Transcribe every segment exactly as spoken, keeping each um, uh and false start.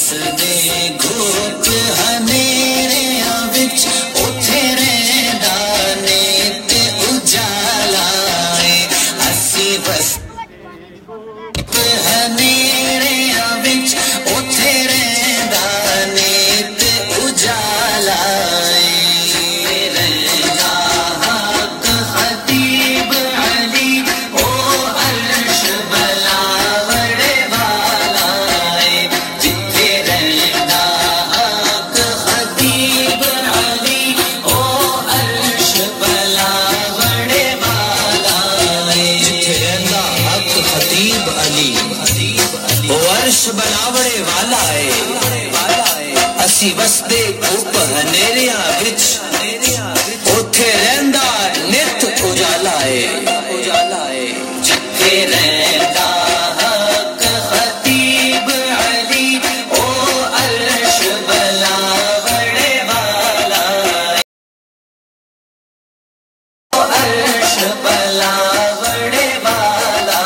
ਵਸਦੇ ਘੋਟ ਹਨੇਰਿਆਂ ਵਿੱਚ ਉੱਥੇ ਰਹਿੰਦਾ ਨੇ ਤੇ ਉਜਾਲਾ ਏ ਅਸੀਂ ਬਸ ਹਨੇਰਿਆਂ ਵਿੱਚ ਉੱਥੇ ਰਹਿੰਦਾ ਨੇ ਤੇ ਉਜਾਲਾ ਏ ਰਹਿੰਦਾ ਹੱਕ ਖਤੀਬ ਅਲੀ ਉਹ ਅਰਸ਼ ਬਲਾਵੜੇ ਵਾਲਾ ਏ ਜਿੱਥੇ ਰਹਿੰਦਾ ਹੱਕ ਖਤੀਬ ਅਲੀ ਉਹ ਅਰਸ਼ ਬਲਾਵੜੇ ਵਾਲਾ ਏ ਜਿੱਥੇ ਰਹਿੰਦਾ ਹੱਕ ਖਤੀਬ ਅਲੀ ਉਹ ਅਰਸ਼ ਬਲਾਵੜੇ ਵਾਲਾ ਏ ਅਸੀਂ ਵਸਦੇ ਧੁੱਪ ਹਨੇਰਿਆਂ ਵਿੱਚ ਉੱਥੇ ਰਹਿੰਦਾ ਨਿਤ ਉਜਾਲਾ ਏ ਜਿੱਥੇ ਰਹਿੰਦਾ ਹੱਕ ਖਤੀਬ ਅਲੀ ਉਹ ਅਰਸ਼ ਬਲਾਵੜੇ ਵਾਲਾ ਉਹ ਅਰਸ਼ ਬਲਾਵੜੇ ਵਾਲਾ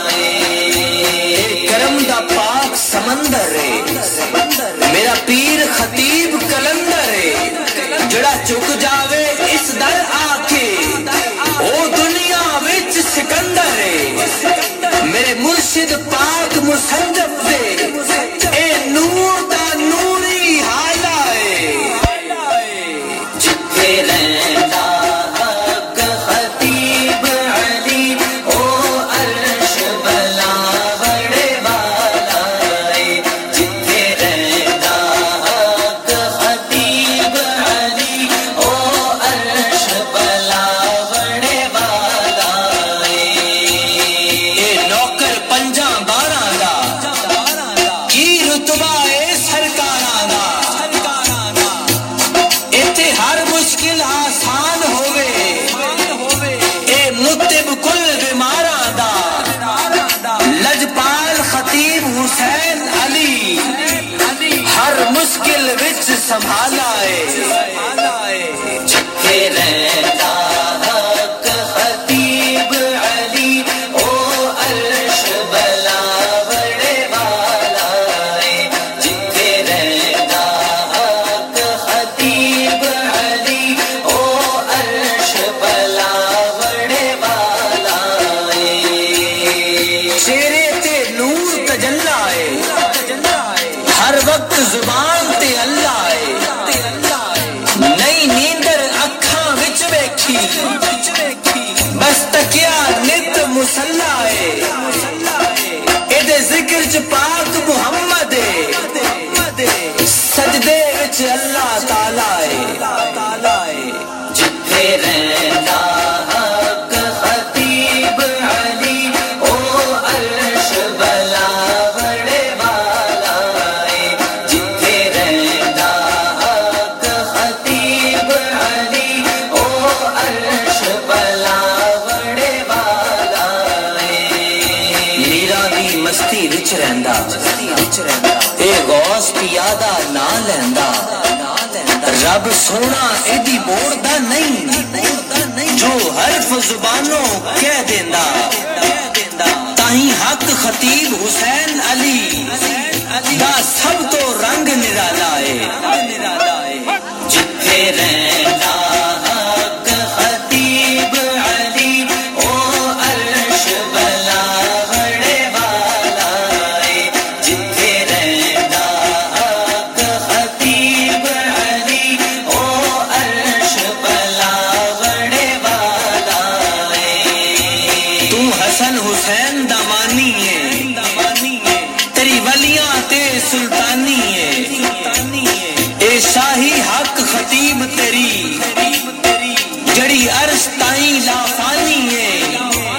ਏ ਕਰਮ ਦਾ ਪਾਕ ਸਮੰਦਰ ਏ ਮੇਰਾ ਪੀਰ ਖਤੀਬ ਕਲੰਦਰ ਏ ਜਿਹੜਾ ਝੁਕ ਜਾਵੇ ਇਸ ਦਰ ਆ ਕੇ ਉਹ ਦੁਨੀਆ ਵਿੱਚ ਸਿਕੰਦਰ ਏ ਮੇਰੇ ਮੁਰਸ਼ਿਦ ਪਾਕ ਮੁਸੰਨਫ ਦੇ ਇਹ ਨੂਰ ਦਾ ਨੂਰੀ ਹਾਲਾ ਏ ਜਿੱਥੇ ਰਹਿੰਦਾ ਹੱਕ ਖਤੀਬ ਅਲੀ ਉਹ ਅਰਸ਼ ਬਲਾਵੜੇ ਵਾਲਾ ਏ ਜਿੱਥੇ ਰਹਿੰਦਾ ਹੱਕ ਖਤੀਬ ਅਲੀ ਉਹ ਅਰਸ਼ ਬਲਾਵੜੇ ਵਾਲਾ ਏ ਇਹ ਨੌਕਰ ਪੰਜਾਂ ਬਾਰਾਂ ਦਾ ਕੀ ਰੁਤਬਾ ਏ ਸਰਕਾਰਾਂ ਦਾ ਇੱਥੇ ਹਰ ਮੁਸ਼ਕਿਲ ਆਸਾਨ ਹੋਵੇ ਇਹ ਮੁਤਿਬ ਕੁਲ ਬਿਮਾਰਾਂ ਦਾ ਲਜਪਾਲ ਖਤੀਬ ਹੁਸੈਨ ਅਲੀ ਹਰ ਮੁਸ਼ਕਿਲ ਵਿੱਚ ਸੰਭਾਲਾ ਏ ਜਿੱਥੇ ਰਹਿੰਦਾ ਹੱਕ ਖਤੀਬ ਅਲੀ ਉਹ ਅਰਸ਼ ਬਲਾਵੜੇ ਵਾਲਾ ਏ ਜਿੱਥੇ ਰਹਿੰਦਾ ਹੱਕ ਖਤੀਬ ਅਲੀ ਉਹ ਅਰਸ਼ ਬਲਾਵੜੇ ਵਾਲਾ ਏ ਚਿਹਰੇ ਤੇ ਨੂਰ ਤਜੱਲਾ ਏ ਹਰ ਵਕਤ ਜ਼ੁਬਾਨ ਤੇ ਅੱਲਾ ਏ ਨਈ ਨੀਂਦਰ ਅੱਖਾਂ ਵਿੱਚ ਵੇਖੀ ਬਸ ਤਕਿਆ ਨਿਤ ਮੁਸੱਲਾ ਏ ਇਹਦੇ ਜ਼ਿਕਰ ਚ ਪਾਕ ਮੁਹੰਮਦ ਏ ਸਜਦੇ ਵਿੱਚ ਅੱਲਾਹ ਤਾਲਾ ਏ ਜਿੱਥੇ ਰਹਿੰਦਾ ਹੱਕ ਖਤੀਬ ਅਲੀ ਉਹ ਅਰਸ਼ ਬਲਾਵੜੇ ਵਾਲਾ ਏ ਜਿੱਥੇ ਰਹਿੰਦਾ ਹੱਕ ਖਤੀਬ ਅਲੀ ਉਹ ਅਰਸ਼ ਬਲਾਵੜੇ ਵਾਲਾ ਏ ਨੀਰਾਂ ਦੀ ਮਸਤੀ ਵਿੱਚ ਰਹਿੰਦਾ ਇਹ ਗੌਸ ਪਿਆ ਦਾ ਨਾਂ ਲੈਂਦਾ ਰੱਬ ਸੋਹਣਾ ਇਹਦੀ ਮੋੜਦਾ ਨਹੀਂ ਜੋ ਹਰਫ ਜ਼ੁਬਾਨੋਂ ਕਹਿ ਦਿੰਦਾ ਤਾਹੀਂ ਹੱਕ ਖਤੀਬ ਹੁਸੈਨ ਅਲੀ ਦਾ ਸਭ ਤੋਂ ਰੰਗ ਨਿਰਾਲਾ ਏ ਜਿੱਥੇ ਰਹਿੰਦਾ ਹੱਕ ਖਤੀਬ ਅਲੀ ਉਹ ਅਰਸ਼ ਬਲਾਵੜੇ ਵਾਲਾ ਏ ਜਿੱਥੇ ਰਹਿੰਦਾ ਹੱਕ ਖਤੀਬ ਅਲੀ ਉਹ ਅਰਸ਼ ਬਲਾਵੜੇ ਵਾਲਾ ਏ ਤੂੰ ਹਸਨ ਹੁਸੈਨ ਦਾ ਮਾਨੀ ਏ ਤੇਰੀ ਵਲੀਆਂ ਤੇ ਸੁਲਤਾਨੀ ਏ ਇਹ ਸ਼ਾਹੀ ਹੱਕ ਖਤੀਬ ਤੇਰੀ ਜੜੀ ਅਰਸ਼ ਤਾਈਂ ਲਾਫਾਨੀ ਏ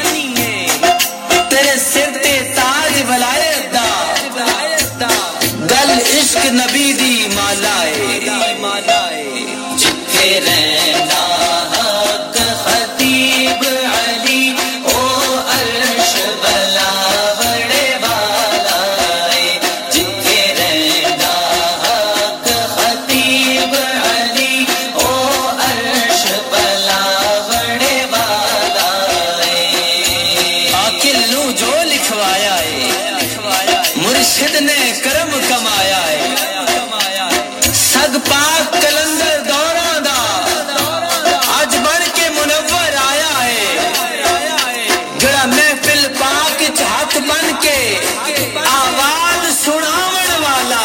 ਤੇਰੇ ਸਿਰ ਤੇ ਤਾਜ ਵਲਾਇਤ ਦਾ ਗਲ ਇਸ਼ਕ ਨਬੀ ਦੀ ਮਾਲਾ ਏ ਜਿੱਥੇ ਰਹਿੰਦਾ ਹੱਕ ਖਤੀਬ ਅਲੀ ਉਹ ਅਰਸ਼ ਬਲਾਵੜੇ ਵਾਲਾ ਏ ਜਿੱਥੇ ਰਹਿੰਦਾ ਹੱਕ ਖਤੀਬ ਅਲੀ ਉਹ ਅਰਸ਼ ਬਲਾਵੜੇ ਵਾਲਾ ਏ ਆਕਿਲ ਨੂੰ ਜੋ ਲਿਖਵਾਇਆ ਏ ਮੁਰਸ਼ਿਦ نے کرم کمایا ہے पाक कलंदर दौरां दा अज बन के मुनव्वर आया है जड़ा महफिल पाक च हथ बन के आवाज सुनावण वाला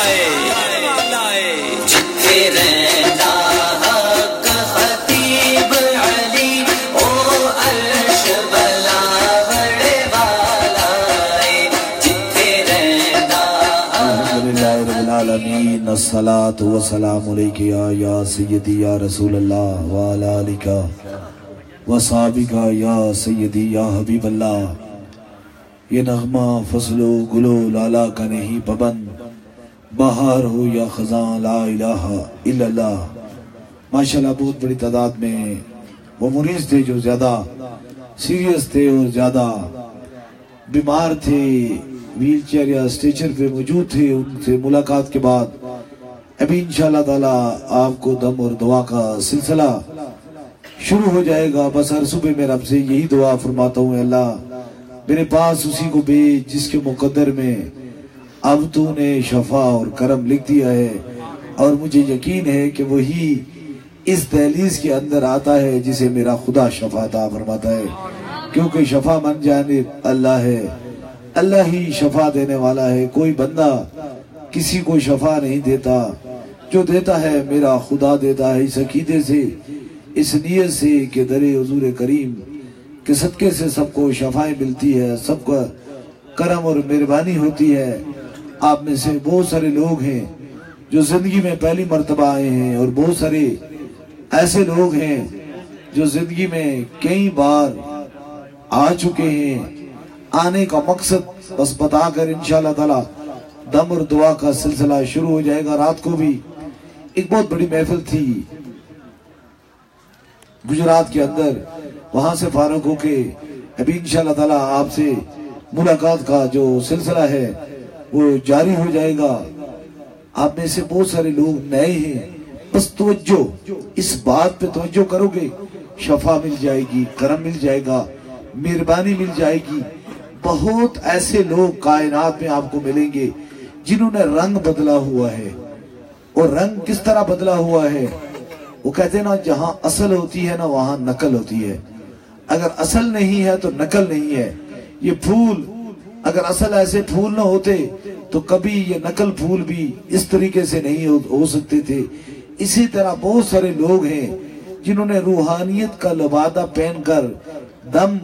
है जिथे रहंदा हक खतीब अली ओ अर्श बलावड़ वाला है जिथे रहंदा अल्हम्दुलिल्लाह रब्बिल आलमीन अस्सलातु वस्सलामु अलैका या सय्यदी या रसूल अल्लाह व अला आलिका व सहाबिका या सय्यदी या हबीब अल्लाह। ये नगमा फसलो गुलो लाला का नहीं पबंद बहार हो या खजां ला इलाहा इल्लल्लाह। माशाल्लाह बहुत बड़ी तादाद में वो मुरीज थे जो ज्यादा सीरियस थे और ज्यादा बीमार थे, व्हील चेयर या स्ट्रेचर पे मौजूद थे। उनसे मुलाकात के बाद अभी इंशाअल्लाह ताला आपको दम और दुआ का सिलसिला शुरू हो जाएगा। बस हर सुबह मैं रब से यही दुआ फरमाता हूँ, अल्लाह मेरे पास उसी को भेज जिसके मुकद्दर में अब तूने शफा और करम लिख दिया है, और मुझे यकीन है कि वही इस दहलीज के अंदर आता है जिसे मेरा खुदा शफा अता फरमाता है, क्योंकि शफा मन जानिब अल्लाह है, अल्लाह ही शफा देने वाला है। कोई बंदा किसी को शफा नहीं देता, जो देता है मेरा खुदा देता है। इस अकीदे से, इस नियत से कि दरे हुजूर करीम के सदके से सबको शफाएं मिलती है, सबका करम और मेहरबानी होती है। आप में से बहुत सारे लोग हैं जो जिंदगी में पहली मर्तबा आए हैं, और बहुत सारे ऐसे लोग हैं जो जिंदगी में कई बार आ चुके हैं। आने का मकसद बस बताकर इंशाअल्लाह ताला दम और दुआ का सिलसिला शुरू हो जाएगा। रात को भी एक बहुत बड़ी महफिल थी गुजरात के अंदर, वहां से फारूक होके अभी इंशाअल्लाह ताला आपसे मुलाकात का जो सिलसिला है वो जारी हो जाएगा। आप में से बहुत सारे लोग नए हैं, बस तवज्जो, इस बात पे तवज्जो करोगे शफा मिल जाएगी, करम मिल जाएगा, मेहरबानी मिल जाएगी। बहुत ऐसे लोग कायनात में आपको मिलेंगे जिन्होंने रंग बदला हुआ है। और रंग किस तरह बदला हुआ है? वो कहते हैं ना, जहां असल होती है ना वहां नकल होती है। अगर असल नहीं है तो नकल नहीं है। ये फूल अगर असल ऐसे फूल ना होते तो कभी ये नकल फूल भी इस तरीके से नहीं हो, हो सकते थे। इसी तरह बहुत सारे लोग हैं जिन्होंने रूहानियत का लबादा पहनकर दम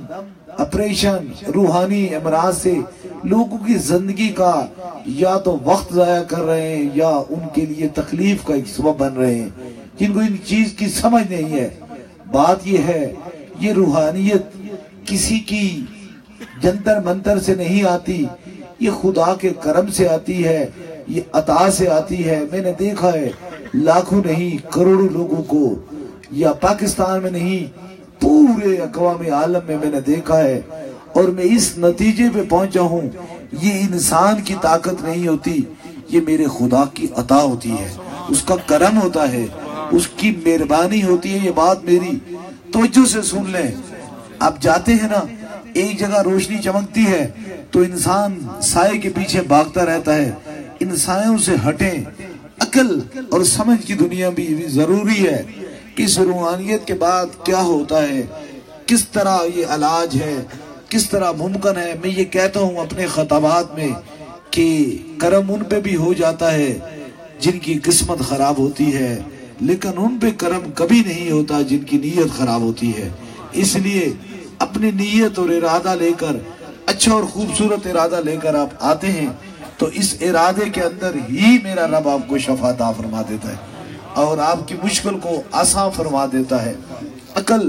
ऑपरेशन रूहानी अमराज से लोगों की जिंदगी का या तो वक्त जाया कर रहे हैं या उनके लिए तकलीफ का एक सबब बन रहे हैं, जिनको इन चीज की समझ नहीं है। बात यह है, ये रूहानियत किसी की जंतर मंतर से नहीं आती, ये खुदा के करम से आती है, ये अता से आती है। मैंने देखा है लाखों नहीं करोड़ों लोगों को, या पाकिस्तान में नहीं पूरे अक़वाम आलम में मैंने देखा है, और मैं इस नतीजे पे पहुंचा हूं, ये इंसान की ताकत नहीं होती, ये मेरे खुदा की अता होती है, उसका करम होता है, उसकी मेहरबानी होती है। ये बात मेरी तवज्जो से सुन लें। आप जाते हैं ना, एक जगह रोशनी चमकती है तो इंसान साए के पीछे भागता रहता है। इन सायों से हटें। अकल और समझ की दुनिया भी, भी जरूरी है कि इस रूहानियत के बाद क्या होता है, किस तरह ये इलाज है, किस तरह मुमकिन है। मैं ये कहता हूँ अपने खताबात में कि करम उन पे भी हो जाता है जिनकी किस्मत खराब होती है, लेकिन उन पे करम कभी नहीं होता जिनकी नीयत खराब होती है। इसलिए अपनी नीयत और इरादा लेकर, अच्छा और खूबसूरत इरादा लेकर आप आते हैं तो इस इरादे के अंदर ही मेरा रब आपको शफा अता फरमा देता है और आपकी मुश्किल को आसान फरमा देता है। अकल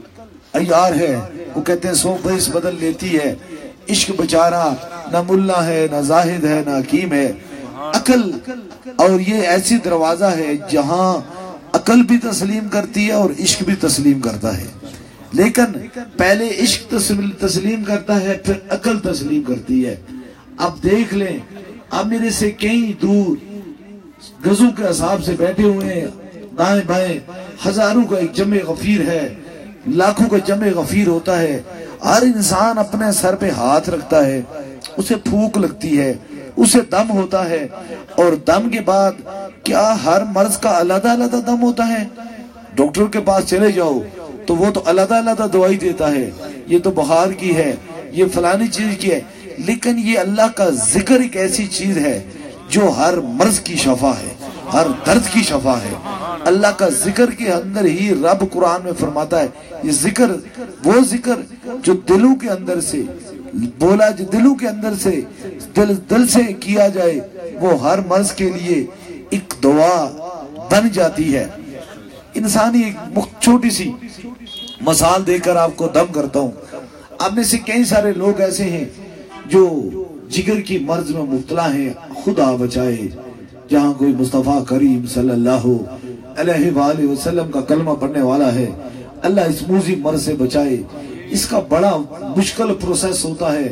अयार है, वो कहते हैं सौ बैस बदल लेती है। इश्क बेचारा न मुल्ला है, न जाहिद है, न हकीम है। अकल, और ये ऐसी दरवाजा है जहां अकल भी तस्लीम करती है और इश्क भी तस्लीम करता है। लेकिन पहले इश्क तस्लीम करता है, फिर अकल तस्लीम करती है। अब देख लें, अब मेरे से कई दूर गजों के हिसाब से बैठे हुए हैं, दाएं बाएं हजारों का एक जमे गफीर है, लाखों का जमे गफीर होता है। हर इंसान अपने सर पे हाथ रखता है, उसे फूक लगती है, اسے دم ہوتا ہے. اور دم کے بعد کیا ہر مرض کا علیحدہ علیحدہ دم ہوتا ہے؟ ڈاکٹر کے پاس چلے جاؤ تو وہ تو علیحدہ علیحدہ دوائی دیتا ہے، یہ تو بخار کی ہے، یہ فلانی چیز کی ہے. لیکن یہ اللہ کا ذکر ایک ایسی چیز ہے جو ہر مرض کی شفا ہے، ہر درد کی شفا ہے. اللہ کا ذکر کے اندر ہی رب قرآن میں فرماتا ہے یہ ذکر، وہ ذکر جو دلوں کے اندر سے بولا، جو دلوں کے اندر سے دل دل سے کیا جائے، وہ ہر مرض کے لیے ایک دعا بن جاتی ہے. انسانی ایک چھوٹی سی مثال دے کر آپ کو دم کرتا ہوں. آپ میں سے کئی سارے لوگ ایسے ہیں جو جگر کی مرض میں مبتلا ہیں، خدا بچائے. جہاں کوئی مصطفیٰ کریم صلی اللہ علیہ وآلہ وسلم کا کلمہ پڑھنے والا ہے، اللہ اس موذی مرض سے بچائے. اس کا بڑا مشکل پروسیس ہوتا ہے.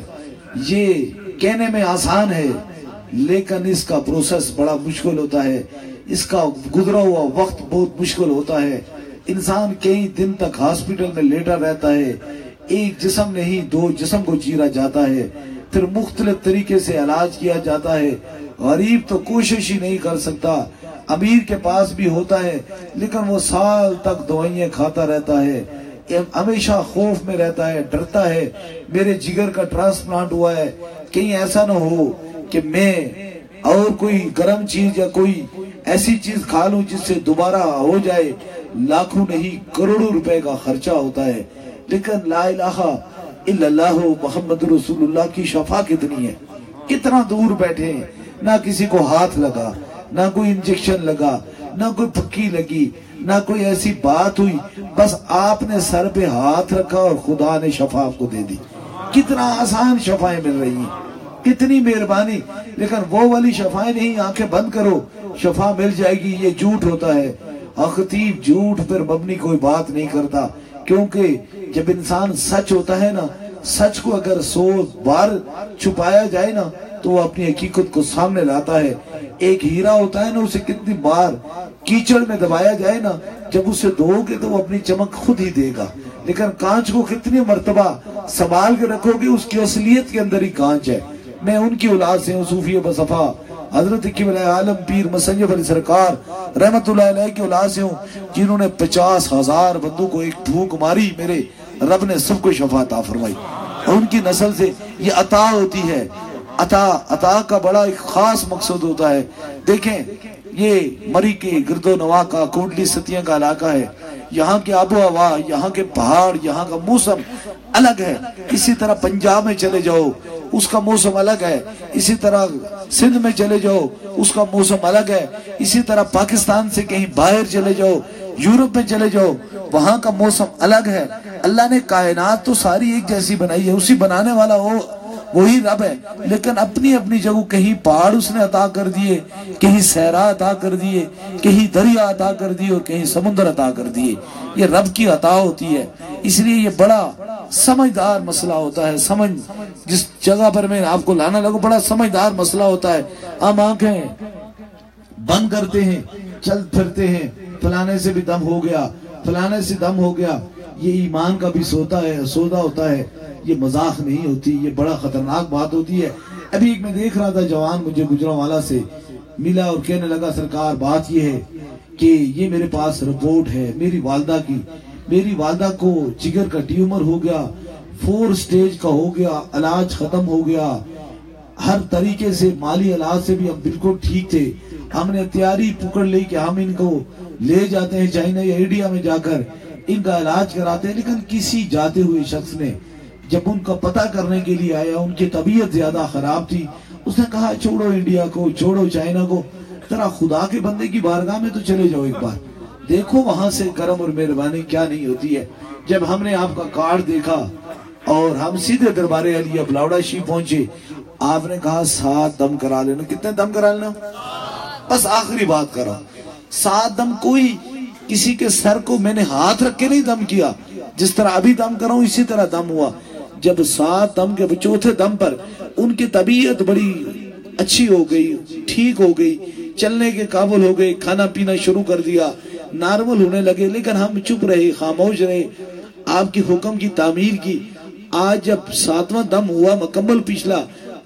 یہ کہنے میں آسان ہے لیکن اس کا پروسیس بڑا مشکل ہوتا ہے. اس کا گزرا ہوا وقت بہت مشکل ہوتا ہے. انسان کئی دن تک ہاسپٹل میں لیٹا رہتا ہے. ایک جسم نہیں دو جسم کو چیرا جاتا ہے، پھر مختلف طریقے سے علاج کیا جاتا ہے. غریب تو کوشش ہی نہیں کر سکتا، امیر کے پاس بھی ہوتا ہے لیکن وہ سال تک دوائیاں کھاتا رہتا ہے، ہمیشہ خوف میں رہتا ہے، ڈرتا ہے میرے جگر کا ٹرانسپلانٹ ہوا ہے، کہیں ایسا نہ ہو کہ میں اور کوئی گرم چیز یا کوئی ایسی چیز کھا لوں جس سے دوبارہ ہو جائے. لاکھوں نہیں کروڑوں روپے کا خرچہ ہوتا ہے. لیکن لا الہ الا اللہ محمد رسول اللہ کی شفا کتنی ہے. کتنا دور بیٹھے ہیں، نہ کسی کو ہاتھ لگا، نہ کوئی انجیکشن لگا، نہ کوئی پھکی لگی، نہ کوئی ایسی بات ہوئی، بس آپ نے سر پہ ہاتھ رکھا اور خدا نے شفا آپ کو دے دی. کتنا آسان شفائیں مل رہی ہیں، کتنی مہربانی. لیکن وہ والی شفائیں نہیں، آنکھیں بند کرو شفا مل جائے گی، یہ جھوٹ ہوتا ہے. خطیب جھوٹ پر مبنی کوئی بات نہیں کرتا، کیونکہ جب انسان سچ ہوتا ہے نا، سچ کو اگر سو بار چھپایا جائے نا تو وہ اپنی حقیقت کو سامنے لاتا ہے. ایک ہیرا ہوتا ہے نا، اسے کتنی بار کیچڑ میں دبایا جائے نا، جب اسے دھو گے تو وہ اپنی چمک خود ہی دے گا. لیکن کانچ کو کتنی مرتبہ سنبھال کے رکھو گے، اس کی اصلیت کے اندر ہی کانچ ہے. میں ان کی اولاد سے ہوں، صوفی بصفا حضرت قبلہ عالم پیر مسنجف علی سرکار رحمت اللہ علیہ کی اولاد سے ہوں، جنہوں نے پچاس ہزار بندوں کو ایک پھونک ماری، میرے رب نے سب کو شفا عطا فرمائی. اور ان کی نسل سے یہ عطا ہوتی ہے. عطا عطا کا بڑا ایک خاص مقصد ہوتا ہے. دیکھیں یہ مری کے گرد و نواح کا کوٹلی ستیاں کا علاقہ ہے. یہاں کی آب و ہوا، یہاں کے پہاڑ، یہاں کا موسم الگ ہے. اسی طرح پنجاب میں چلے جاؤ اس کا موسم الگ ہے، اسی طرح سندھ میں چلے جاؤ اس کا موسم الگ ہے، اسی طرح پاکستان سے کہیں باہر چلے جاؤ، یورپ میں چلے جاؤ، وہاں کا موسم الگ ہے. اللہ نے کائنات تو ساری ایک جیسی بنائی ہے، اسی بنانے والا وہ وہی رب ہے. لیکن اپنی اپنی جگہ کہیں پہاڑ اس نے عطا کر دیے، کہیں صحرا عطا کر دیے، کہیں دریا عطا کر دیے اور کہیں سمندر عطا کر دیے. یہ رب کی عطا ہوتی ہے. اس لیے یہ بڑا سمجھدار مسئلہ ہوتا ہے. سمجھ جس جگہ پر میں آپ کو لانا لگوں بڑا سمجھدار مسئلہ ہوتا ہے. ہم آنکھیں بند کرتے ہیں، چل پھرتے ہیں، فلانے سے بھی دم ہو گیا، فلانے سے دم ہو گیا. یہ ایمان کا بھی سوتا ہے، سودا ہوتا ہے. یہ مذاق نہیں ہوتی، یہ بڑا خطرناک بات ہوتی ہے. ابھی ایک میں دیکھ رہا تھا جوان مجھے گجرانوالہ سے ملا اور کہنے لگا سرکار بات یہ ہے کہ یہ میرے پاس رپورٹ ہے میری والدہ کی، میری والدہ کو جگر کا ٹیومر ہو گیا، فور سٹیج کا ہو گیا، علاج ختم ہو گیا، ہر طریقے سے مالی علاج سے بھی ہم بالکل ٹھیک تھے. ہم نے تیاری پکڑ لی کہ ہم ان کو لے جاتے ہیں چائنا یا انڈیا میں جا کر ان کا علاج کراتے ہیں. لیکن کسی جاتے ہوئے شخص نے جب ان کا پتہ کرنے کے لیے آیا، ان کی طبیعت زیادہ خراب تھی، اس نے کہا چھوڑو انڈیا کو، چھوڑو چائنا کو، ذرا خدا کے بندے کی بارگاہ میں تو چلے جاؤ ایک بار، دیکھو وہاں سے کرم اور مہربانی کیا نہیں ہوتی ہے. جب ہم نے آپ کا کارڈ دیکھا اور ہم سیدھے دربار علیہ بلاوڑا شریف پہنچے، آپ نے کہا سات دم کرا لینا. کتنے دم کرا لینا؟ بس آخری بات کرا. سات دم کوئی کسی کے سر کو میں نے ہاتھ رکھ کے نہیں دم کیا، جس طرح ابھی دم کر رہا ہوں اسی طرح دم ہوا. جب سات دم کے چوتھے دم پر ان کی طبیعت بڑی اچھی ہو گئی، ٹھیک ہو گئی، چلنے کے قابل ہو گئے، کھانا پینا شروع کر دیا، نارمل ہونے لگے. لیکن ہم چپ رہے، خاموش رہے، آپ کی حکم کی تعمیر کی. آج جب ساتواں دم ہوا مکمل پچھلا،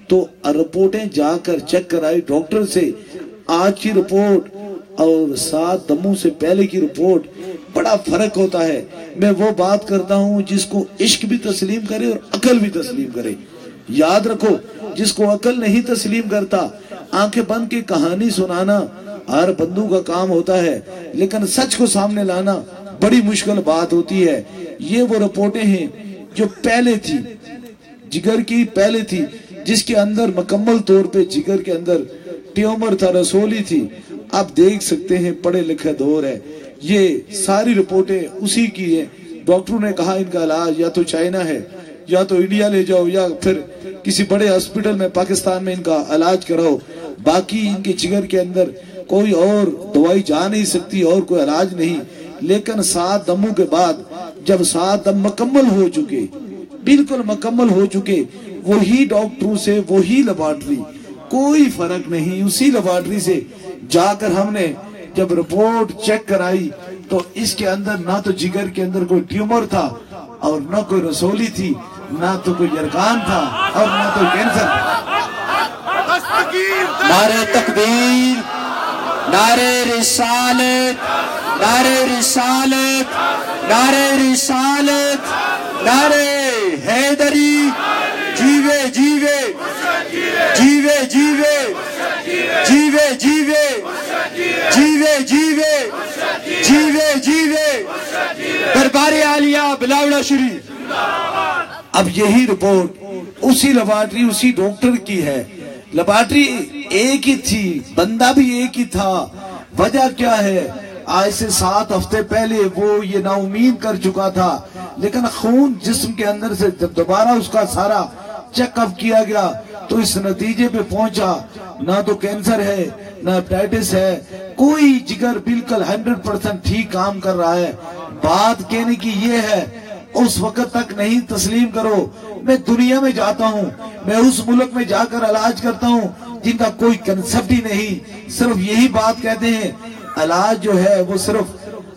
تو رپورٹیں جا کر چیک کرائی ڈاکٹر سے، آج کی رپورٹ اور سات دموں سے پہلے کی رپورٹ بڑا فرق ہوتا ہے۔ میں وہ بات کرتا ہوں جس کو عشق بھی تسلیم کرے اور عقل بھی تسلیم کرے۔ یاد رکھو، جس کو عقل نہیں تسلیم کرتا، آنکھیں بند کی کہانی سنانا ہر بندوں کا کام ہوتا ہے، لیکن سچ کو سامنے لانا بڑی مشکل بات ہوتی ہے۔ یہ وہ رپورٹیں ہیں جو پہلے تھی، جگر کی پہلے تھی، جس کے اندر مکمل طور پہ جگر کے اندر ٹیومر تھا، رسولی تھی۔ آپ دیکھ سکتے ہیں پڑھے لکھے دور ہے، یہ ساری رپورٹیں اسی کی ہیں۔ ڈاکٹروں نے کہا ان کا علاج یا تو چائنا ہے، یا تو انڈیا لے جاؤ، یا پھر کسی بڑے ہاسپٹل میں پاکستان میں ان کا علاج کراؤ، باقی ان کے جگر کے اندر کوئی اور دوائی جا نہیں سکتی اور کوئی علاج نہیں۔ لیکن سات دموں کے بعد جب سات دم مکمل ہو چکے، بالکل مکمل ہو چکے، وہی ڈاکٹروں سے وہی لیبارٹری، کوئی فرق نہیں، اسی لیبارٹری سے جا کر ہم نے جب رپورٹ چیک کرائی تو اس کے اندر نہ تو جگر کے اندر کوئی ٹیومر تھا اور نہ کوئی رسولی تھی، نہ تو کوئی یرقان تھا اور نہ کوئی کینسر تھا۔ نعرہ تکبیر، نعرہ رسالت، نعرہ رسالت، نعرہ رسالت، نعرہ حیدری، جیوے جیوے جیوے جیوے جیوے جیوے جیوے جیوے جیوے جیوے دربار عالیہ بلاوڑا شریف۔ اب یہی رپورٹ اسی لیبارٹری اسی ڈاکٹر کی ہے، لیبارٹری ایک ہی تھی، بندہ بھی ایک ہی تھا۔ وجہ کیا ہے؟ آج سے سات ہفتے پہلے وہ یہ نا امید کر چکا تھا، لیکن خون جسم کے اندر سے جب دوبارہ اس کا سارا چیک اپ کیا گیا تو اس نتیجے پہ پہنچا نہ تو کینسر ہے نہ ہیپاٹائٹس ہے، کوئی جگر بالکل ہنڈریڈ پرسنٹ ٹھیک کام کر رہا ہے۔ بات کہنے کی یہ ہے، اس وقت تک نہیں تسلیم کرو۔ میں دنیا میں جاتا ہوں، میں اس ملک میں جا کر علاج کرتا ہوں جن کا کوئی کنسپٹ ہی نہیں، صرف یہی بات کہتے ہیں علاج جو ہے وہ صرف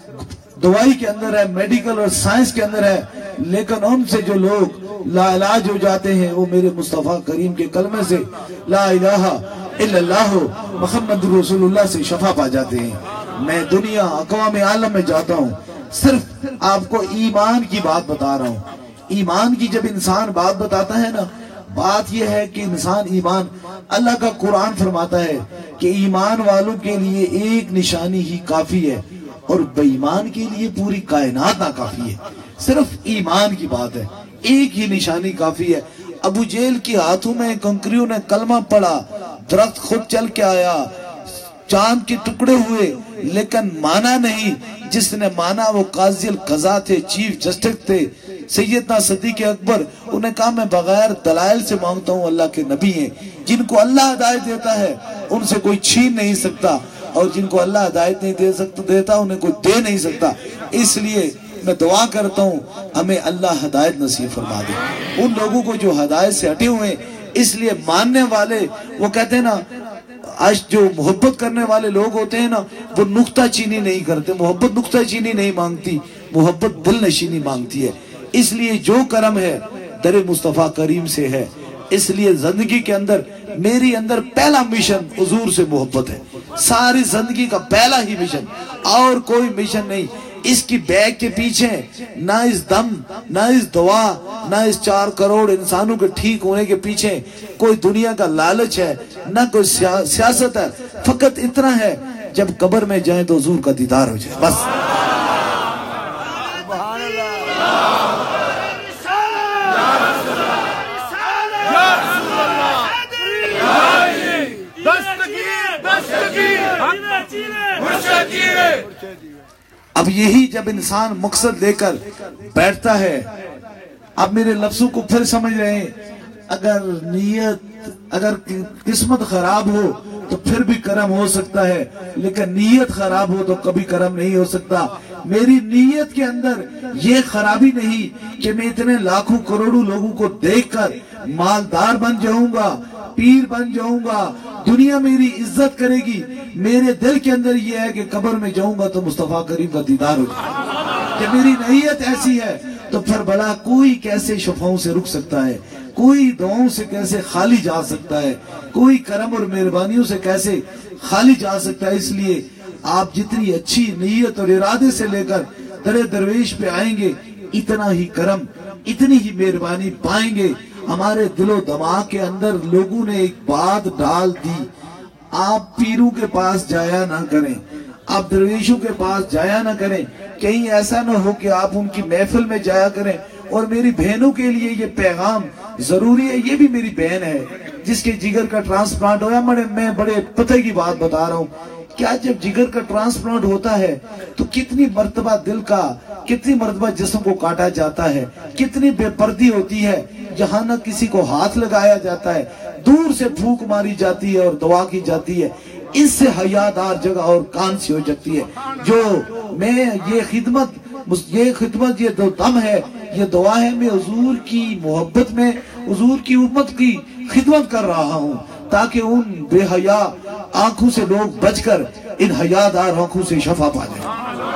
دوائی کے اندر ہے، میڈیکل اور سائنس کے اندر ہے، لیکن ان سے جو لوگ لا علاج ہو جاتے ہیں وہ میرے مصطفیٰ کریم کے کلمے سے لا الہ الا اللہ محمد رسول اللہ سے شفا پا جاتے ہیں۔ میں دنیا اقوام عالم میں جاتا ہوں، صرف آپ کو ایمان کی بات بتا رہا ہوں۔ ایمان کی جب انسان بات بتاتا ہے نا، بات یہ ہے کہ انسان ایمان، اللہ کا قرآن فرماتا ہے کہ ایمان والوں کے لیے ایک نشانی ہی کافی ہے اور بے ایمان کے لیے پوری کائنات ناکافی ہے۔ صرف ایمان کی بات ہے، ایک ہی نشانی کافی ہے۔ ابو جہل کی ہاتھوں میں کنکریوں نے کلمہ پڑا، درخت خود چل کے آیا، چاند کے ٹکڑے ہوئے، لیکن مانا نہیں۔ جس نے مانا وہ قاضی القضا تھے، چیف جسٹس تھے، سیدنا صدیق اکبر۔ انہیں کہا میں بغیر دلائل سے مانگتا ہوں، اللہ کے نبی ہیں، جن کو اللہ ہدایت دیتا ہے ان سے کوئی چھین نہیں سکتا، اور جن کو اللہ ہدایت نہیں دے سکتا دیتا انہیں کوئی دے نہیں سکتا۔ اس لیے میں دعا کرتا ہوں ہمیں اللہ ہدایت نصیب فرما دے ان لوگوں کو جو ہدایت سے ہٹے ہوئے ہیں۔ اس لیے ماننے والے، وہ کہتے ہیں نا، آج جو محبت کرنے والے لوگ ہوتے ہیں نا، وہ نکتہ چینی نہیں کرتے۔ محبت نکتہ چینی نہیں مانگتی، محبت دل نشینی مانگتی ہے۔ اس لیے جو کرم ہے در مصطفیٰ کریم سے ہے۔ اس لیے زندگی کے اندر میری اندر پہلا مشن حضور سے محبت ہے، ساری زندگی کا پہلا ہی مشن، اور کوئی مشن نہیں۔ اس کی بیگ کے پیچھے نہ اس دم، نہ اس دعا، نہ اس چار کروڑ انسانوں کے ٹھیک ہونے کے پیچھے کوئی دنیا کا لالچ ہے، نہ کوئی سیاست ہے۔ فقط اتنا ہے جب قبر میں جائیں تو حضور کا دیدار ہو جائے، بس۔ اب یہی جب انسان مقصد لے کر بیٹھتا ہے، اب میرے لفظوں کو پھر سمجھ رہے ہیں، اگر نیت، اگر قسمت خراب ہو تو پھر بھی کرم ہو سکتا ہے، لیکن نیت خراب ہو تو کبھی کرم نہیں ہو سکتا۔ میری نیت کے اندر یہ خرابی نہیں کہ میں اتنے لاکھوں کروڑوں لوگوں کو دیکھ کر مالدار بن جاؤں گا، پیر بن جاؤں گا، دنیا میری عزت کرے گی۔ میرے دل کے اندر یہ ہے کہ قبر میں جاؤں گا تو مصطفیٰ کریم کا دیدار ہو جائے۔ کہ میری نیت ایسی ہے تو پھر بلا کوئی کیسے شفاؤں سے رک سکتا ہے، کوئی دعاؤں سے کیسے خالی جا سکتا ہے، کوئی کرم اور مہربانیوں سے کیسے خالی جا سکتا ہے۔ اس لیے آپ جتنی اچھی نیت اور ارادے سے لے کر در درویش پہ آئیں گے، اتنا ہی کرم، اتنی ہی مہربانی پائیں گے۔ ہمارے دل و دماغ کے اندر لوگوں نے ایک بات ڈال دی، آپ پیروں کے پاس جایا نہ کریں، آپ درویشوں کے پاس جایا نہ کریں، کہیں ایسا نہ ہو کہ آپ ان کی محفل میں جایا کریں۔ اور میری بہنوں کے لیے یہ پیغام ضروری ہے، یہ بھی میری بہن ہے جس کے جگر کا ٹرانسپلانٹ ہوا، میں بڑے پتہ کی بات بتا رہا ہوں، کیا جب جگر کا ٹرانسپلانٹ ہوتا ہے تو کتنی مرتبہ دل کا، کتنی مرتبہ جسم کو کاٹا جاتا ہے، کتنی بے پردی ہوتی ہے، جہاں نہ کسی کو ہاتھ لگایا جاتا ہے، دور سے پھونک ماری جاتی ہے اور دعا کی جاتی ہے۔ اس سے حیادار جگہ اور کان سی ہو جاتی ہے۔ جو میں یہ خدمت یہ خدمت یہ دو دم ہے، یہ دعا ہے، میں حضور کی محبت میں حضور کی امت کی خدمت کر رہا ہوں تاکہ ان بے حیا آنکھوں سے لوگ بچ کر ان حیادار آنکھوں سے شفا پا جائیں۔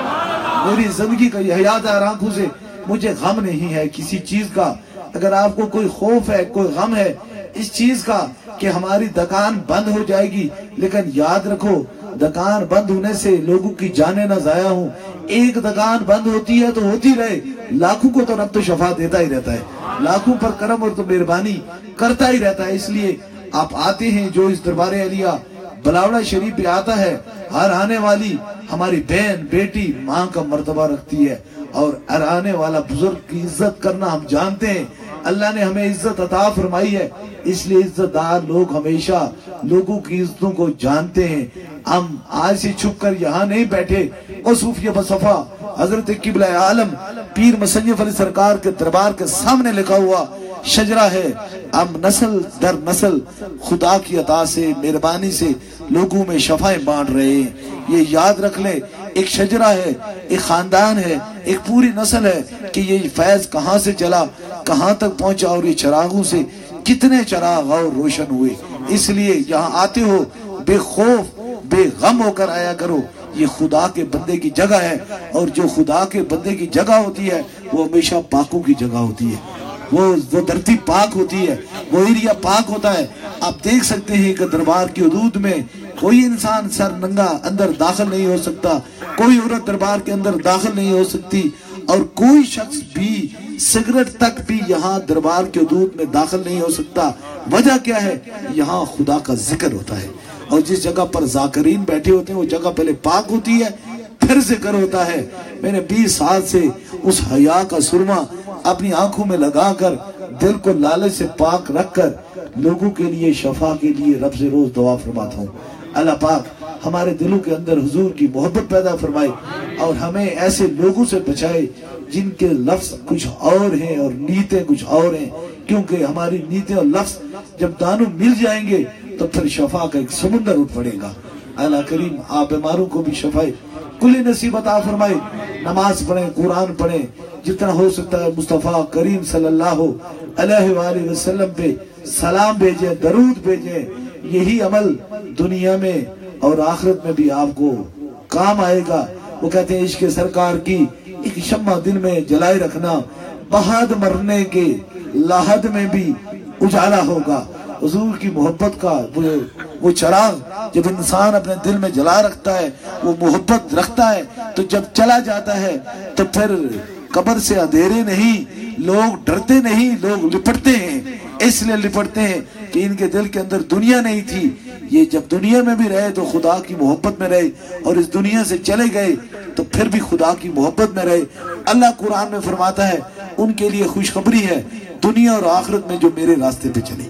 میری زندگی کا یہ حیادار آنکھوں سے مجھے غم نہیں ہے کسی چیز کا۔ اگر آپ کو کوئی خوف ہے، کوئی غم ہے اس چیز کا کہ ہماری دکان بند ہو جائے گی، لیکن یاد رکھو دکان بند ہونے سے لوگوں کی جانیں نہ ضائع ہوں۔ ایک دکان بند ہوتی ہے تو ہوتی رہے، لاکھوں کو تو رب تو شفا دیتا ہی رہتا ہے، لاکھوں پر کرم اور تو مہربانی کرتا ہی رہتا ہے۔ اس لیے آپ آتے ہیں، جو اس دربار عالیہ بلاوڑا شریف پہ آتا ہے، ہر آنے والی ہماری بہن بیٹی ماں کا مرتبہ رکھتی ہے، اور ہر آنے والا بزرگ کی عزت کرنا ہم جانتے ہیں۔ اللہ نے ہمیں عزت عطا فرمائی ہے، اس لیے عزت دار لوگ ہمیشہ لوگوں کی عزتوں کو جانتے ہیں۔ ہم آج سے چھپ کر یہاں نہیں بیٹھے، اور صوفیہ بصفا حضرت قبلہ عالم پیر مصنف علی سرکار کے دربار کے سامنے لکھا ہوا شجرہ ہے، ہم نسل در نسل خدا کی عطا سے، مہربانی سے لوگوں میں شفائیں بانٹ رہے ہیں۔ یہ یاد رکھ لیں، ایک شجرہ ہے، ایک خاندان ہے، ایک پوری نسل ہے کہ یہ فیض کہاں سے چلا، کہاں تک پہنچا، اور یہ چراغوں سے کتنے چراغ اور روشن ہوئے۔ اس لیے یہاں آتے ہو بے خوف بے غم ہو کر آیا کرو، یہ خدا کے بندے کی جگہ ہے، اور جو خدا کے بندے کی جگہ ہوتی ہے وہ ہمیشہ پاکوں کی جگہ ہوتی ہے، وہ وہ دھرتی پاک ہوتی ہے، وہ ایریا پاک ہوتا ہے۔ آپ دیکھ سکتے ہیں کہ دربار کی حدود میں کوئی انسان سر ننگا اندر داخل نہیں ہو سکتا، کوئی عورت دربار کے اندر داخل نہیں ہو سکتی، اور کوئی شخص بھی سگریٹ تک بھی یہاں دربار کے حدود میں داخل نہیں ہو سکتا۔ وجہ کیا ہے؟ یہاں خدا کا ذکر ہوتا ہے، اور جس جگہ پر ذاکرین بیٹھے ہوتے ہیں وہ جگہ پہلے پاک ہوتی ہے، پھر ذکر ہوتا ہے۔ میں نے بیس سال سے اس حیا کا سرما اپنی آنکھوں میں لگا کر، دل کو لالچ سے پاک رکھ کر، لوگوں کے لیے شفا کے لیے رب سے روز دعا فرماتا ہوں۔ اللہ پاک ہمارے دلوں کے اندر حضور کی محبت پیدا فرمائے، اور ہمیں ایسے لوگوں سے بچائے جن کے لفظ کچھ اور ہیں اور نیتیں کچھ اور ہیں، کیونکہ ہماری نیتیں اور لفظ جب دانوں مل جائیں گے تو پھر شفا کا ایک سمندر اٹھ پڑے گا۔ اللہ کریم آپ بیماروں کو بھی شفائے کلی نصیب عطا فرمائے۔ نماز پڑھیں، قرآن پڑھیں، جتنا ہو سکتا ہے مصطفیٰ کریم صلی اللہ علیہ وآلہ وسلم پہ سلام بھیجیں، درود بھیجیں۔ یہی عمل دنیا میں اور آخرت میں بھی آپ کو کام آئے گا۔ وہ کہتے ہیں عشق سرکار کی ایک شمع دل میں جلائے رکھنا، بہاد مرنے کے لاحد میں بھی اجالا ہوگا۔ حضور کی محبت کا وہ چراغ جب انسان اپنے دل میں جلا رکھتا ہے، وہ محبت رکھتا ہے، تو جب چلا جاتا ہے تو پھر قبر سے اندھیرے نہیں، لوگ ڈرتے نہیں، لوگ لپٹتے ہیں۔ اس لیے لپٹتے ہیں کہ ان کے دل کے اندر دنیا نہیں تھی۔ یہ جب دنیا میں بھی رہے تو خدا کی محبت میں رہے، اور اس دنیا سے چلے گئے تو پھر بھی خدا کی محبت میں رہے۔ اللہ قرآن میں فرماتا ہے ان کے لیے خوشخبری ہے دنیا اور آخرت میں جو میرے راستے پہ چلے۔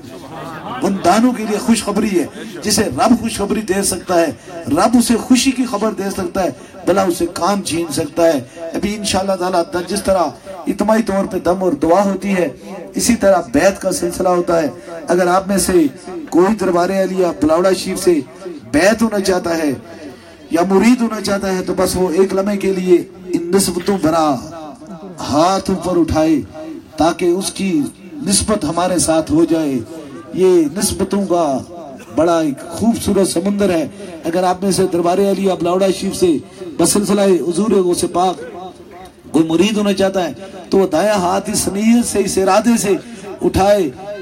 ان دانوں کے لیے خوشخبری ہے، جسے رب خوشخبری دے سکتا ہے، رب اسے خوشی کی خبر دے سکتا ہے، بلا اسے کام چھین سکتا ہے۔ ابھی انشاءاللہ تعالیٰ جس طرح اجتماعی طور پہ دم اور دعا ہوتی ہے، اسی طرح بیعت کا سلسلہ ہوتا ہے۔ اگر آپ میں سے کوئی دربار عالیہ بلاوڑا شریف سے بیعت ہونا چاہتا ہے یا مرید ہونا چاہتا ہے، تو بس وہ ایک لمحے کے لیے ان نسبتوں بھرا ہاتھ اوپر اٹھائے تاکہ اس کی نسبت ہمارے ساتھ ہو جائے۔ یہ نسبتوں کا بڑا ایک خوبصورت سمندر ہے۔ اگر آپ میں سے دربار عالیہ بلاوڑا شریف سے بسلسلہ حضور غوث پاک کوئی مرید ہونا چاہتا ہے تو وہ دایاں ہاتھ اس نیت سے، اس ارادے سے اٹھائے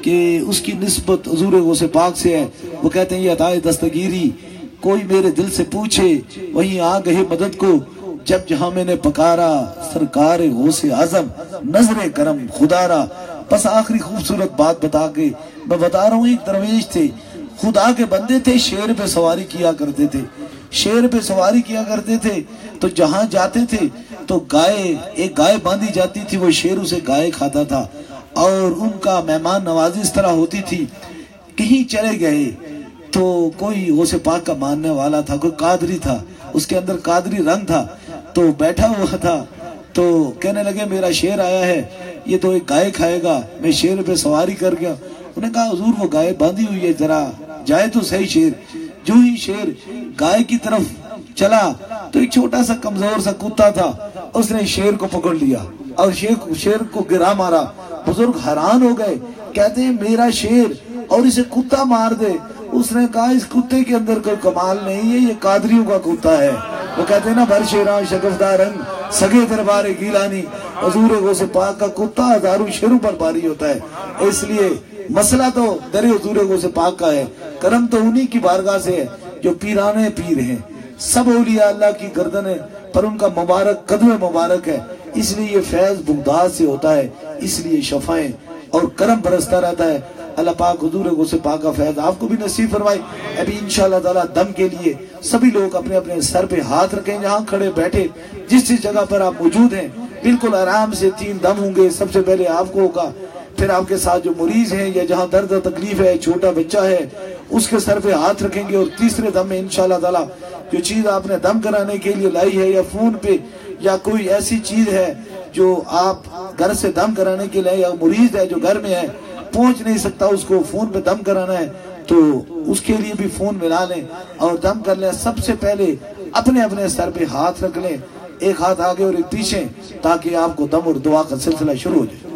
کہ اس کی نسبت حضور غوث پاک سے ہے. وہ کہتے ہیں یہ عطائے دستگیری کوئی میرے دل سے پوچھے وہیں آ گئے مدد کو. جب جہاں میں نے پکارا سرکار غوث اعظم نظر کرم خدا را. بس آخری خوبصورت بات بتا کے میں بتا رہا ہوں، ایک درویش تھے، خدا کے بندے تھے، شیر پہ سواری کیا کرتے تھے. شیر پہ سواری کیا کرتے تھے تو جہاں جاتے تھے تو گائے ایک گائے باندھی جاتی تھی، وہ شیر اسے گائے کھاتا تھا. اور ان کا مہمان نوازی اس طرح ہوتی تھی. کہیں چلے گئے تو کوئی غوث پاک کا ماننے والا تھا، کوئی قادری تھا، اس کے اندر قادری رنگ تھا، تو بیٹھا ہوا تھا. تو کہنے لگے میرا شیر آیا ہے، یہ تو ایک گائے کھائے گا. میں شیر پہ سواری کر گیا. انہوں نے کہا حضور وہ گائے باندھی ہوئی ہے، ذرا جائے تو صحیح شیر. جو ہی شیر گائے کی طرف چلا تو ایک چھوٹا سا کمزور سا کتا تھا، اس نے شیر کو پکڑ لیا اور شیر شیر کو گرا مارا. بزرگ حیران ہو گئے، کہتے ہیں میرا شیر اور اسے کتا مار دے. اس نے کہا اس کتے کے اندر کوئی کمال نہیں ہے، یہ قادریوں کا کتا ہے. وہ کہتے ہیں نا بھر شیراں شگفتہ رنگ سگے دربار گیلانی. حضور غوث پاک کا کتا ہزاروں شیروں پر باری ہوتا ہے. اس لیے مسئلہ تو در حضور غوث پاک کا ہے، کرم تو انہی کی بارگاہ سے ہے جو پیرانے پیر ہیں. سب اولیاء اللہ کی گردن ہے پر ان کا مبارک قدم مبارک ہے. اس لیے یہ فیض بغداد سے ہوتا ہے، اس لیے شفائیں اور کرم برستا رہتا ہے. اللہ پاک حضور غوث پاک کا فیض آپ کو بھی نصیب فرمائے. ابھی انشاءاللہ تعالیٰ دم کے لیے سبھی لوگ اپنے اپنے سر پہ ہاتھ رکھیں، جہاں کھڑے بیٹھے جس جس جگہ پر آپ موجود ہیں بالکل آرام سے تین دم ہوں گے. سب سے پہلے آپ کو ہوگا، پھر آپ کے ساتھ جو مریض ہیں یا جہاں درد و تکلیف ہے، چھوٹا بچہ ہے، اس کے سر پہ ہاتھ رکھیں گے. اور تیسرے دم میں انشاءاللہ تعالیٰ جو چیز آپ نے دم کرانے کے لیے لائی ہے یا فون پہ یا کوئی ایسی چیز ہے جو آپ گھر سے دم کرانے کے لیے، یا مریض ہے جو گھر میں ہے پہنچ نہیں سکتا، اس کو فون پہ دم کرانا ہے تو اس کے لیے بھی فون ملا لیں اور دم کر لیں. سب سے پہلے اپنے اپنے سر پہ ہاتھ رکھ لیں، ایک ہاتھ آگے اور ایک پیچھے، تاکہ آپ کو دم اور دعا کا سلسلہ شروع ہو جائے.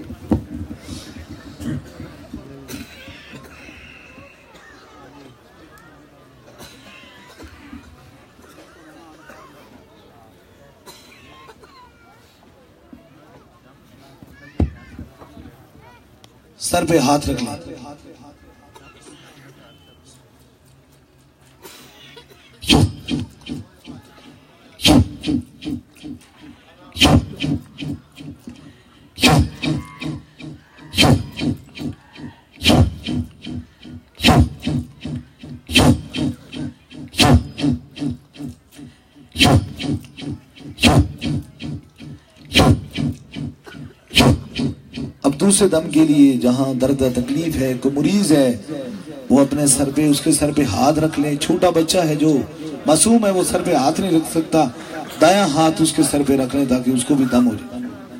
سر پہ ہاتھ رکھ لیں. دوسرے دم کے لیے جہاں درد تکلیف ہے، کوئی مریض ہے، وہ اپنے سر پہ اس کے سر پہ ہاتھ رکھ لیں. چھوٹا بچہ ہے جو معصوم ہے وہ سر پہ ہاتھ نہیں رکھ سکتا، دایاں ہاتھ اس کے سر پہ رکھ لیں تاکہ اس کو بھی دم ہو جائے.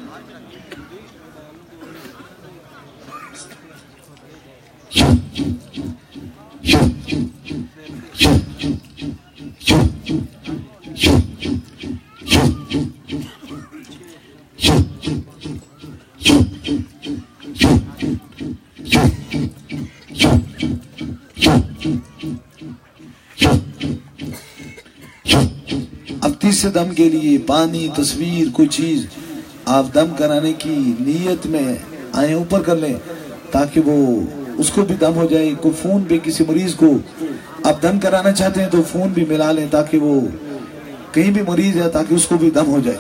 تیسرے دم کے لیے پانی، تصویر، کوئی چیز آپ دم کرانے کی نیت میں آئیں اوپر کر لیں تاکہ وہ اس کو بھی دم ہو جائے. کوئی فون پہ کسی مریض کو آپ دم کرانا چاہتے ہیں تو فون بھی ملا لیں تاکہ وہ کہیں بھی مریض ہے تاکہ اس کو بھی دم ہو جائے.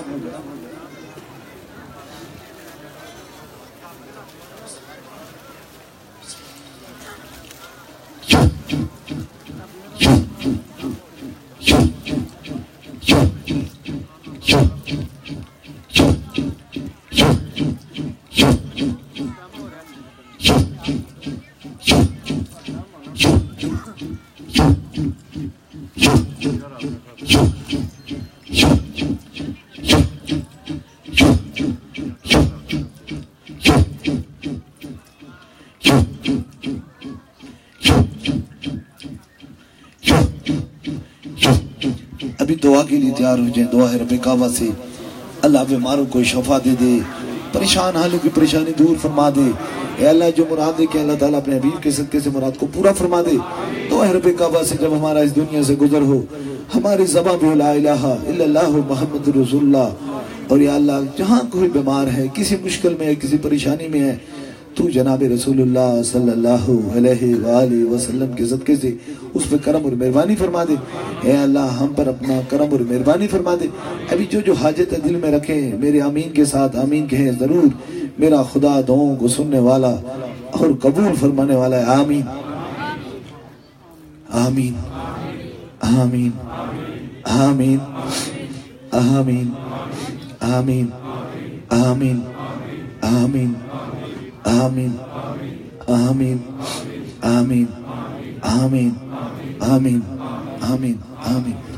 ابھی دعا کے لیے تیار ہو جائیں. دعا ہے رب کعبہ سے اللہ بیماروں کو شفا دے دے، پریشان حالوں کی پریشانی دور فرما دے. اے اللہ جو مراد ہے کہ اللہ تعالیٰ اپنے حبیب کے صدقے سے مراد کو پورا فرما دے. دعا ہے رب کعبہ سے جب ہمارا اس دنیا سے گزر ہو ہماری زبان بھی لا الہ الا اللہ محمد رسول اللہ. اور یا اللہ جہاں کوئی بیمار ہے، کسی مشکل میں ہے، کسی پریشانی میں ہے، تو جناب رسول اللہ صلی اللہ علیہ وآلہ وسلم کے صدقے سے اس پہ کرم اور مہربانی فرما دے۔ اے اللہ ہم پر اپنا کرم اور مہربانی فرما دے۔ ابھی جو جو حاجت دل میں رکھیں میرے آمین کے ساتھ آمین کہیں ضرور۔ میرا خدا دعاؤں کو سننے والا اور قبول فرمانے والا ہے۔ آمین آمین آمین آمین آمین آمین آمین آمین آمین آمین آمین آمین آمین آمین آمین